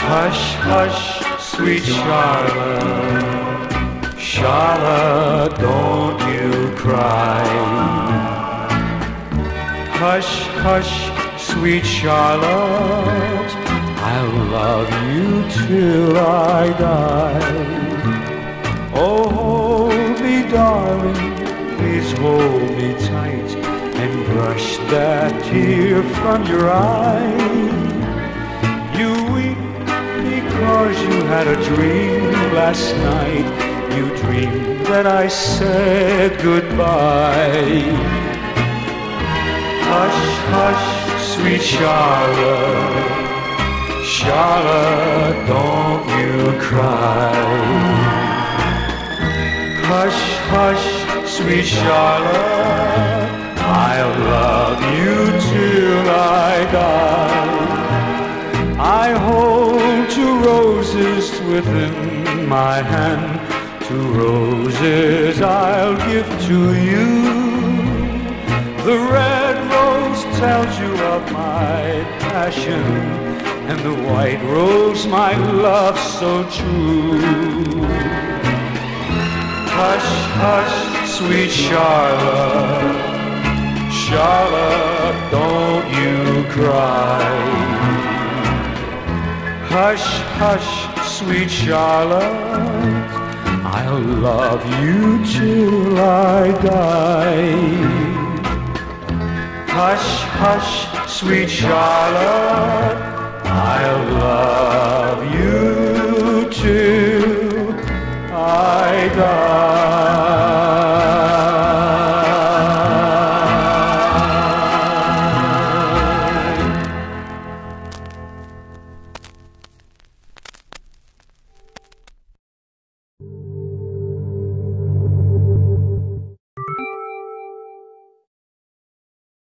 Hush, hush, sweet Charlotte, Charlotte, don't you cry. Hush, hush, sweet Charlotte, I'll love you till I die. Oh, hold me, darling, please hold me tight and brush that tear from your eye. You weep because you had a dream last night. You dreamed that I said goodbye. Hush, hush, sweet Charlotte, Charlotte, don't you cry. Hush, hush, sweet Charlotte, I'll love you till I die. I hold two roses within my hand, two roses I'll give to you. The red rose tells you of my passion, and the white rose my love so true. Hush, hush, sweet Charlotte, Charlotte, don't you cry. Hush, hush, sweet Charlotte, I'll love you till I die. Hush, hush, sweet Charlotte, I'll love you